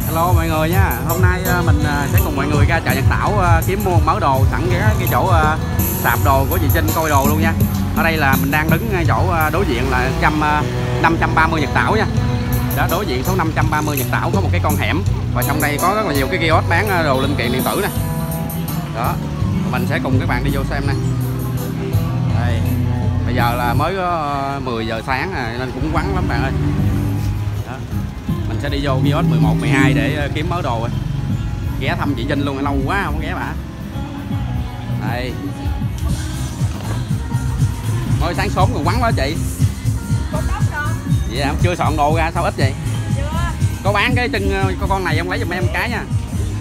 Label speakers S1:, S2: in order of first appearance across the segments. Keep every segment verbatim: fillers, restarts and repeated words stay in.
S1: Hello mọi người nha. Hôm nay mình sẽ cùng mọi người ra chợ Nhật Tảo kiếm mua mớ đồ sẵn cái cái chỗ sạp đồ của chị Trinh coi đồ luôn nha. Ở đây là mình đang đứng chỗ đối diện là năm trăm ba mươi Nhật Tảo nha. Đó, đối diện số năm trăm ba mươi Nhật Tảo có một cái con hẻm và trong đây có rất là nhiều cái kiosk bán đồ linh kiện điện tử nè. Đó, mình sẽ cùng các bạn đi vô xem nè. Đây, bây giờ là mới có mười giờ sáng à, nên cũng vắng lắm bạn ơi. Đó, mình sẽ đi vô kiosk mười một, mười hai để kiếm mớ đồ. Ghé thăm chị Trinh luôn, lâu quá không ghé bà. Đây, mới sáng sớm còn vắng quá chị. Vậy em chưa soạn đồ ra sao ít vậy? Chưa. Có bán cái chân con con này không, lấy giùm em cái nha.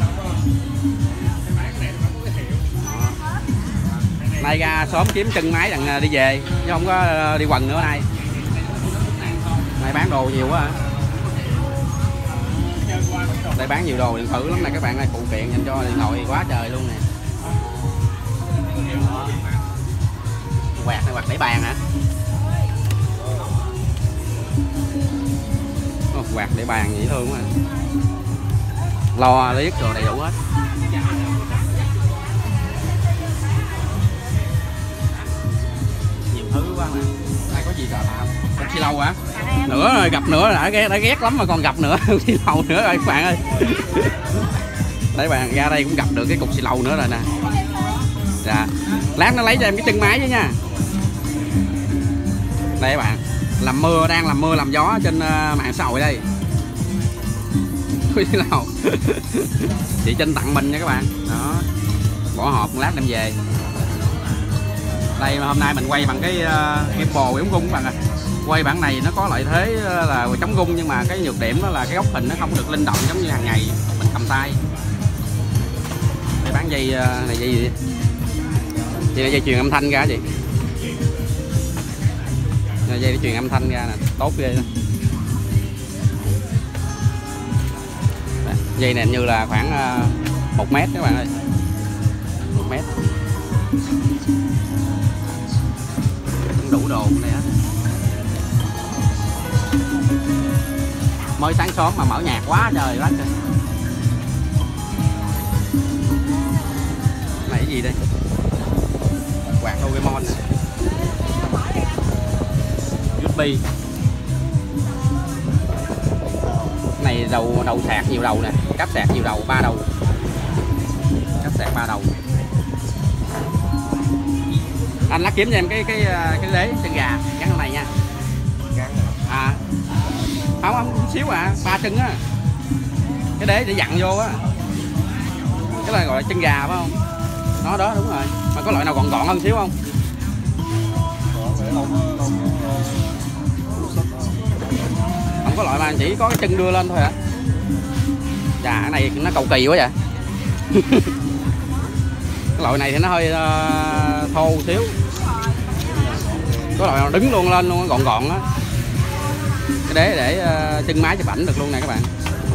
S1: Nay ra sớm kiếm chân máy đặng đi về chứ không có đi quần nữa nay. Nay bán đồ nhiều quá à. Đây bán nhiều đồ điện tử lắm này các bạn ơi, phụ kiện dành cho điện thoại quá trời luôn nè. Quạt này, quạt để bàn hả? Oh, quạt để bàn dễ thương quá. Lo liếc rồi đầy đủ hết. Nhiều thứ quá mà. Đây có gì sợ làm? Cục xì lâu hả? Nữa rồi, gặp nữa đã ghét, đã ghét lắm mà còn gặp nữa. Xì lâu nữa rồi các bạn ơi. Đấy bạn, ra đây cũng gặp được cái cục xì lâu nữa rồi nè. Dạ. Lát nó lấy cho em cái chân máy chứ nha. Đây các bạn, làm mưa, đang làm mưa làm gió trên mạng xã hội đây. Chị Trinh tặng mình nha các bạn. Đó, bỏ hộp lát đem về. Đây hôm nay mình quay bằng cái uh, gimbal ống gung các bạn ạ. Quay bản này nó có lợi thế là chống rung, nhưng mà cái nhược điểm đó là cái góc hình nó không được linh động giống như hàng ngày mình cầm tay. Đây bán dây uh, này dây gì? Dây này dây truyền âm thanh ra chị. Dây để truyền âm thanh ra nè, tốt ghê đó. Dây này như là khoảng một mét các bạn ơi, một mét. Đủ đồ này á. Mới sáng sớm mà mở nhạc quá trời quá trời. Này cái gì đây? Quạt Doraemon nè. u ét bê. Này đầu đầu sạc nhiều đầu nè, cáp sạc nhiều đầu, ba đầu. Cáp sạc ba đầu. Anh lát kiếm cho em cái cái cái đế chân gà gắn ở này nha. À. Không không xíu à, ba chân á. Cái đế để dặn vô á. Cái này gọi là chân gà phải không? Nó đó đúng rồi. Mà có loại nào gọn gọn hơn xíu không? Không có loại mà chỉ có cái chân đưa lên thôi hả? Chà, cái này nó cầu kỳ quá vậy. Cái loại này thì nó hơi uh, thô xíu. Có loại nào đứng luôn lên luôn, gọn gọn á. Cái đế để uh, chân máy chụp ảnh được luôn nè các bạn.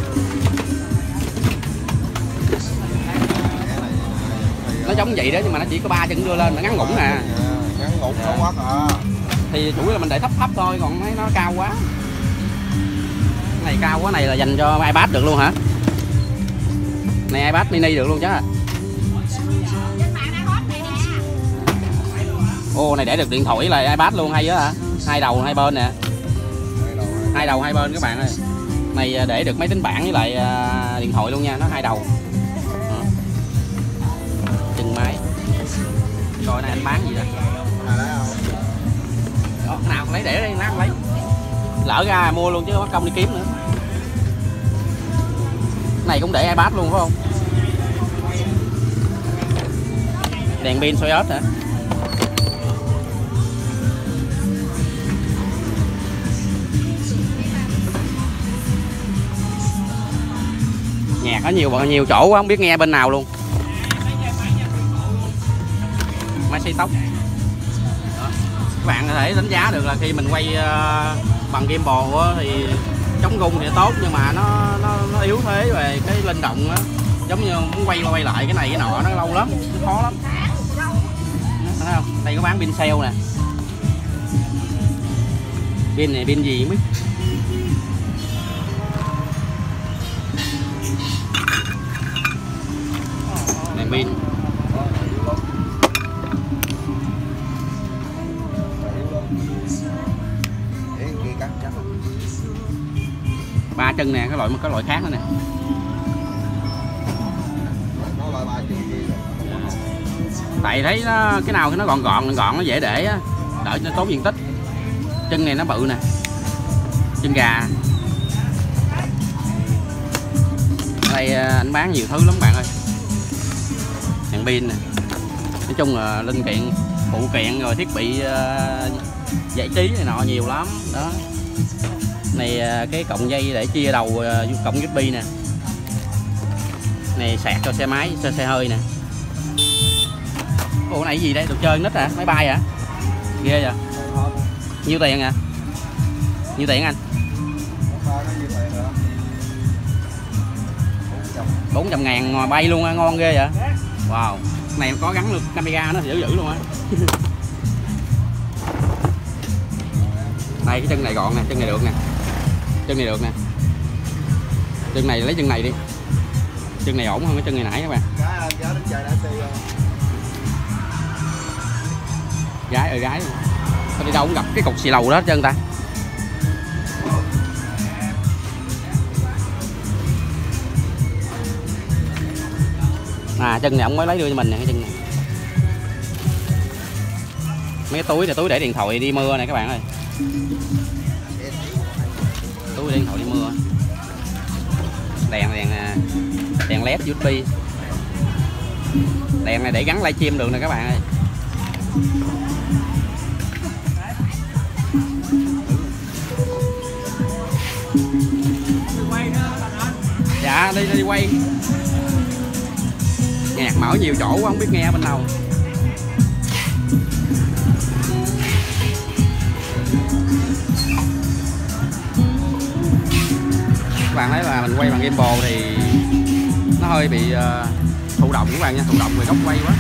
S1: Nó giống vậy đó nhưng mà nó chỉ có ba chân đưa lên, nó ngắn ngủn nè.
S2: Ngắn ngủn không quá à.
S1: Thì chủ yếu là mình để thấp thấp thôi, còn mấy nó cao quá. Cái này cao quá, này là dành cho iPad được luôn hả? Này iPad mini được luôn chứ. Ô, này để được điện thoại là iPad luôn, hay á hả? Hai đầu hai bên nè. Hai đầu hai bên các bạn ơi. Này để được máy tính bảng với lại điện thoại luôn nha, nó hai đầu. Chân máy. Rồi này anh bán gì đó? Đó, cái nào lấy để đây, lát lấy. Lỡ ra mua luôn chứ mất công đi kiếm nữa. Cái này cũng để iPad luôn phải không? Đèn pin soi ớt hả? Nhạc có nhiều nhiều chỗ quá, không biết nghe bên nào luôn. Máy xay tóc. Đó. Các bạn có thể đánh giá được là khi mình quay uh, bằng gimbal thì chống rung thì tốt, nhưng mà nó nó, nó yếu thế về cái linh động á, giống như muốn quay qua quay lại cái này cái nọ nó lâu lắm, nó khó lắm. Thấy không? Đây có bán pin cell nè. Pin này pin gì mới pin. Ba chân nè, cái loại cái loại khác nữa nè. Tại thấy nó cái nào nó gọn gọn gọn nó dễ để á, đợi nó tốn diện tích. Chân này nó bự nè, chân gà. Ở đây anh bán nhiều thứ lắm bạn ơi. Đèn pin nè, nói chung là linh kiện phụ kiện rồi thiết bị uh, giải trí này nọ nhiều lắm đó. Này cái cọng dây để chia đầu uh, cọng u ét bê nè. Này sạc cho xe máy, cho xe hơi nè. Ủa này gì đây, đồ chơi nít hả? Máy bay hả? Ghê vậy. Nhiêu tiền à? Nhiêu tiền anh? bốn trăm ngàn ngồi bay luôn á, ngon ghê vậy. Wow, này có gắn được camera nó dữ dữ luôn á. Đây cái chân này gọn nè, chân này được nè. Chân này được nè. Chân này lấy chân này đi. Chân này ổn hơn cái chân này nãy các bạn. Gái ơi gái. Tao đi đâu cũng gặp cái cục xì lầu đó hết trơn ta. À chân này ông mới lấy đưa cho mình nè, cái chân này. Mấy cái túi là túi để điện thoại đi mưa này các bạn ơi. Túi để điện thoại đi mưa. Đèn đèn đèn led u ét bê. Đèn này để gắn livestream được nè các bạn ơi. Dạ đi đi quay. Nhạc mở nhiều chỗ quá không biết nghe bên đâu. Các bạn thấy là mình quay bằng gimbal thì nó hơi bị uh, thụ động các bạn nha, thụ động về góc quay quá.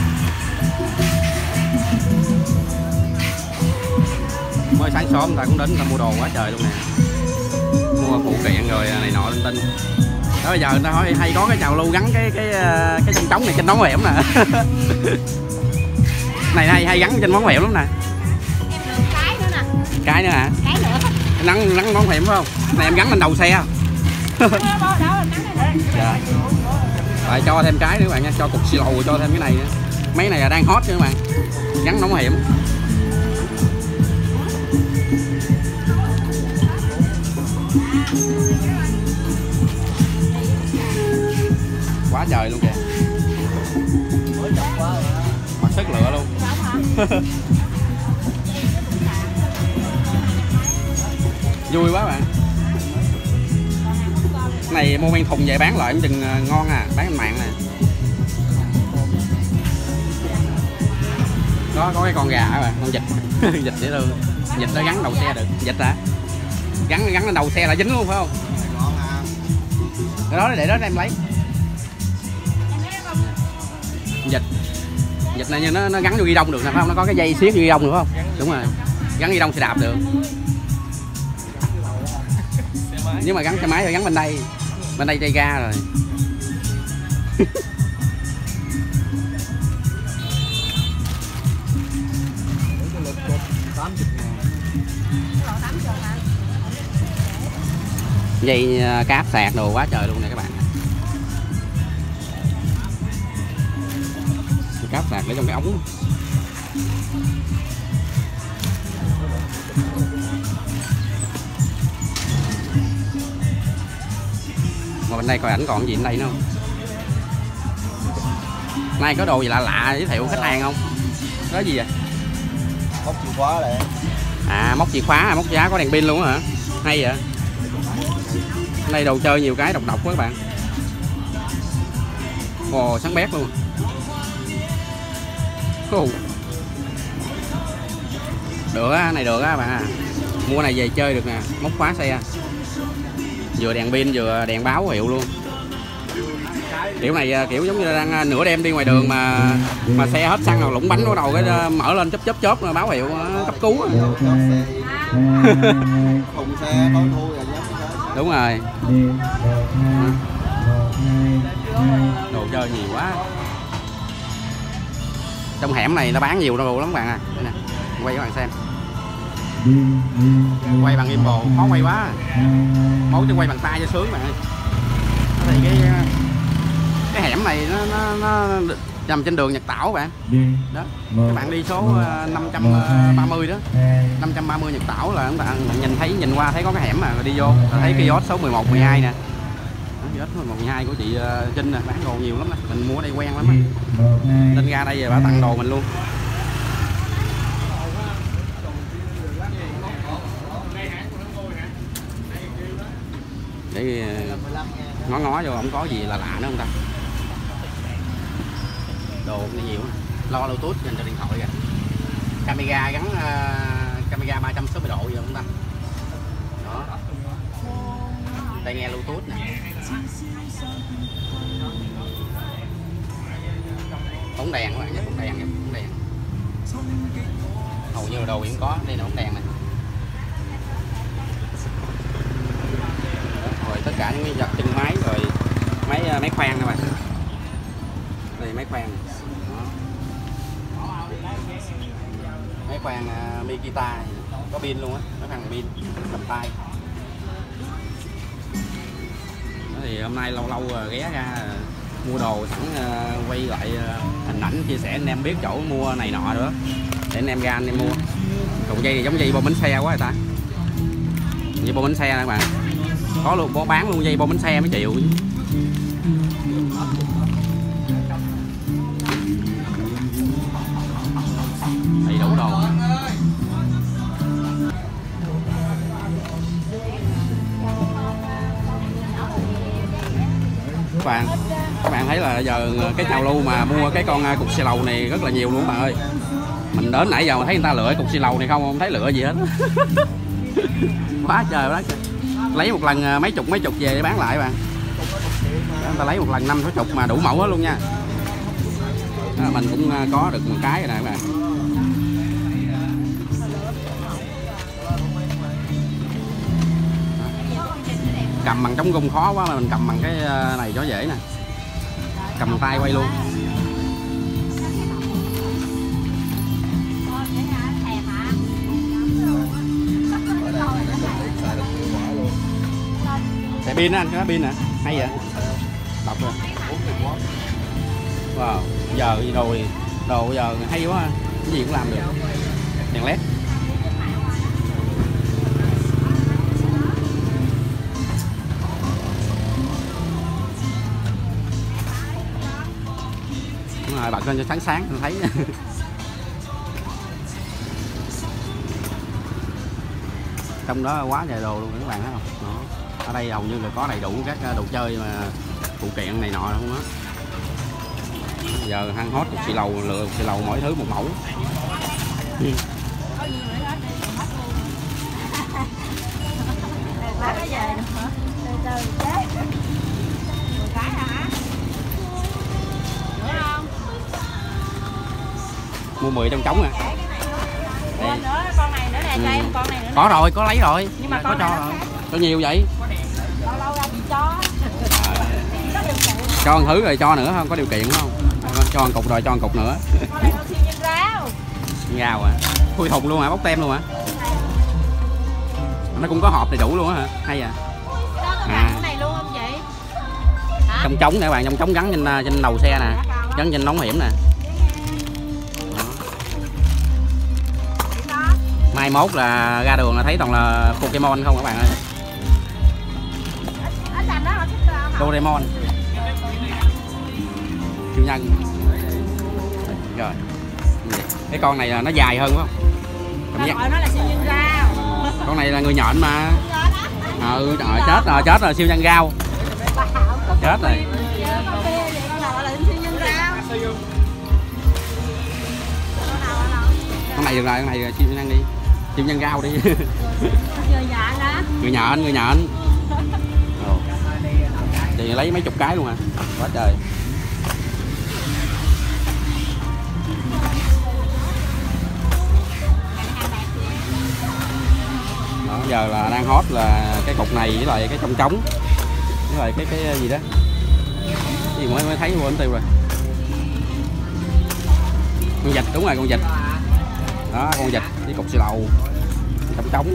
S1: Mới sáng sớm người ta cũng đến người ta mua đồ quá trời luôn nè. Mua phụ kiện rồi này nọ linh tinh. Đó bây giờ người ta hỏi hay có cái trào lưu gắn cái cái cái chân trống này trên móng hiểm nè. Này hay hay gắn trên móng hiểm lắm nè.
S3: Cái nữa nè.
S1: Cái nữa hả?
S3: Cái nữa.
S1: Nắng nắng móng hiểm phải không? Này em gắn lên đầu xe. Dạ. Rồi cho thêm cái nữa các bạn nha, cho cục xì lầu cho thêm cái này nữa. Mấy này là đang hot chứ các bạn. Gắn móng hiểm. Quá trời luôn kìa. Mặc sức lựa luôn. Vui quá bạn. Cái này mua men thùng về bán lại chừng ngon à, bán trên mạng nè. Có có cái con gà các bạn, con vịt. Vịt dễ thương. Vịt nó gắn đầu xe được. Vịt hả? Gắn gắn lên đầu xe là dính luôn phải không? Cái đó để đó em lấy. Vịt. Vịt này như nó nó gắn vô ghi đông được nè phải không? Nó có cái dây xiết vô ghi đông được không? Đúng rồi. Gắn ghi đông xe đạp được. Nhưng mà gắn xe máy thì gắn bên đây. Bên đây tay ga rồi. Dây cáp sạc đồ quá trời luôn nè các bạn. Cáp sạc để trong cái ống. Mà bên đây coi ảnh còn gì ở đây nữa không? Nay có đồ gì lạ lạ giới thiệu khách hàng không? Có gì vậy?
S2: Móc chìa khóa này.
S1: À móc chìa khóa, à, móc giá có đèn pin luôn hả? Hay vậy? Đây đồ chơi nhiều cái độc độc quá các bạn. Ồ sáng bét luôn. Ồ. Được á, này được á bạn à. Mua này về chơi được nè, móc khóa xe. Vừa đèn pin vừa đèn báo hiệu luôn. Kiểu này kiểu giống như là đang nửa đêm đi ngoài đường mà mà xe hết xăng rồi lủng bánh bắt đầu cái mở lên chớp chớp chớp rồi báo hiệu cấp cứu.
S2: Thùng xe tối thui rồi.
S1: Đúng rồi. Đồ chơi nhiều quá. Trong hẻm này nó bán nhiều đồ lắm bạn à. Đây nè, quay các bạn xem. Quay bằng gimbal khó quay quá. Mốt cho quay bằng tay cho sướng bạn ơi. Thì cái cái hẻm này nó nó, nó nằm trên đường Nhật Tảo bạn. Đó. Các bạn đi số năm trăm ba mươi đó. năm trăm ba mươi Nhật Tảo là các bạn nhìn thấy nhìn qua thấy có cái hẻm mà đi vô, thấy kiosk số mười một mười hai nè. Kiosk số mười một mười hai của chị Trinh nè, bán đồ nhiều lắm nè. Mình mua ở đây quen lắm á. Lên ra đây về bà tặng đồ mình luôn. Để ngó ngó vô không có gì là lạ nữa không ta. Đồ cũng nhiều, lo Bluetooth dành cho điện thoại kìa. Camera gắn uh, camera ba trăm sáu mươi độ gì không ta. Đó. Tai nghe Bluetooth nè. Bóng đèn các bạn nhé, bóng đèn nha, bóng đèn. Hầu như là đồ cũng có, đây là bóng đèn này. Rồi tất cả những cái vật chân máy rồi máy máy khoan các bạn. Đây máy khoan. Đó. Máy khoan uh, Mikita có pin luôn á, máy khoan pin cầm tay. Đó thì hôm nay lâu lâu ghé ra mua đồ sẵn uh, quay lại uh, hình ảnh chia sẻ anh em biết chỗ mua này nọ nữa để anh em ra anh em mua. Còn dây thì giống dây bơm bánh xe quá người ta. Dây bơm bánh xe các bạn. Có luôn, có bán luôn dây bơm bánh xe mới chịu. Đầy đủ đồ. Các bạn, các bạn thấy là giờ cái trào lưu mà mua cái con cục xì lầu này rất là nhiều luôn các bạn ơi. Mình đến nãy giờ mà thấy người ta lựa cục xì lầu này không, không thấy lựa gì hết. Quá trời quá trời. Lấy một lần mấy chục mấy chục về để bán lại bạn. Người ta lấy một lần năm sáu chục mà đủ mẫu hết luôn nha. Đó, mình cũng có được một cái rồi nè các bạn. Cầm bằng chống rung khó quá mà mình cầm bằng cái này cho dễ nè. Cầm tay quay luôn. Xài pin á anh, cái pin nè, hay vậy. Đọc rồi. Wow, giờ gì rồi, đồ giờ hay quá, cái gì cũng làm được. Đèn led. Đúng rồi, bật lên cho sáng sáng mình thấy. Trong đó quá trời đồ luôn các bạn thấy không? Đó. Ở đây hầu như là có đầy đủ các đồ chơi mà phụ kiện này nọ không á. Giờ hang hot cục xì lầu, lựa cục xì lầu mỗi thứ một mẫu. Ừ. Mua mười trong trống à. Đây.
S3: Con này nữa nè, cho em con này nữa.
S1: Có rồi, có lấy rồi.
S3: Nhưng mà
S1: có cho rồi. Có nhiều vậy?
S3: Lâu lâu ra chị cho.
S1: Cho một thứ rồi cho nữa không? Có điều kiện không? Cho một cục rồi cho một cục nữa.
S3: Con này con siêu nhân rau.
S1: Rau à? Khui thùng luôn hả? Bóc tem luôn hả? Nó cũng có hộp đầy đủ luôn á hả? Hay à?
S3: À. Cái này luôn không chị? Hả?
S1: Trong trống nè các bạn, trong trống gắn trên trên đầu xe nè, gắn trên nón hiểm nè. Mai mốt là ra đường là thấy toàn là Pokemon không các bạn ơi. Doraemon. Siêu nhân. Rồi. Cái con này là nó dài hơn phải không? Cảm giác.
S3: Nó là siêu nhân rau.
S1: Con này là người nhện mà. Ừ, trời ơi, chết rồi, chết rồi, siêu nhân rau. Chết rồi. Con này được rồi, con này là siêu nhân đi. Siêu nhân rau đi. Người
S3: nhện hả?
S1: Người nhện, người nhện. Thì lấy mấy chục cái luôn hả? Quá trời. Đó, giờ là đang hot là cái cục này với lại cái trong trống. Với lại cái cái gì đó. Cái gì mới mới thấy quên tiêu rồi. Con vịt, đúng rồi, con vịt. Đó, con vịt với cục xì lầu trong trống.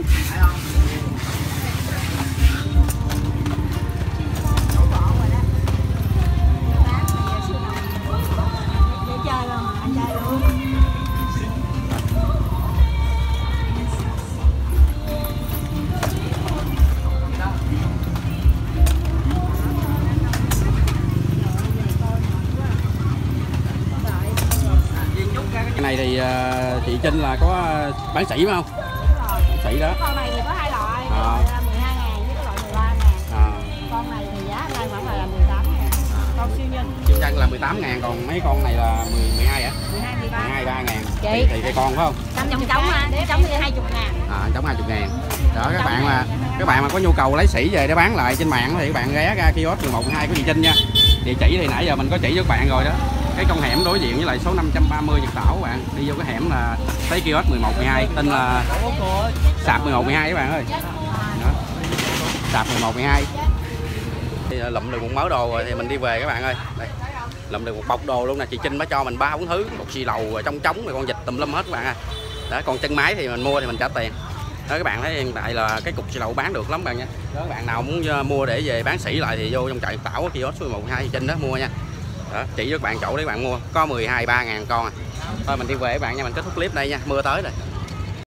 S1: Cái này thì uh, chị Trinh là có bán sỉ phải không? Bán sỉ đó.
S3: Con này thì có hai loại,
S1: À.
S3: loại mười hai ngàn với cái loại mười ba ngàn.
S1: À.
S3: Con này thì giá nay khoảng là mười tám ngàn. Con siêu nhân.
S1: Siêu nhân là mười tám ngàn, còn mấy con này là mười, mười hai hả?
S3: mười hai, mười ba.
S1: mười hai, ba ngàn.
S3: Chị.
S1: Thì, thì cái con phải không?
S3: Trong trong trống ha, trống thì hai mươi ngàn.
S1: À, trống hai mươi ngàn. Đó, các bạn mà các bạn mà có nhu cầu lấy sỉ về để bán lại trên mạng thì các bạn ghé ra kiosk mười một mười hai của chị Trinh nha. Địa chỉ thì nãy giờ mình có chỉ cho các bạn rồi đó. Cái con hẻm đối diện với lại số năm trăm ba mươi Nhật Tảo các bạn. Đi vô cái hẻm là thấy kiosk mười một mười hai, tên là sạp mười một mười hai các bạn ơi. Đó. Sạp mười một mười hai. Thì lụm được một mớ đồ rồi thì mình đi về các bạn ơi. Đây. Lụm được một bọc đồ luôn nè, chị Trinh mới cho mình ba bốn thứ, một xì lầu rồi trong trống rồi con vịt tùm lum hết các bạn ơi. Đó, còn chân máy thì mình mua thì mình trả tiền. Đó, các bạn thấy hiện tại là cái cục xì lầu bán được lắm bạn nha. Đó, các bạn nào muốn mua để về bán sỉ lại thì vô trong chợ Tảo kiosk số mười một mười hai chị Trinh đó mua nha. Đó, chỉ cho các bạn chỗ để các bạn mua, có mười hai ba ngàn con à. Thôi mình đi về các bạn nha, mình kết thúc clip đây nha, mưa tới rồi.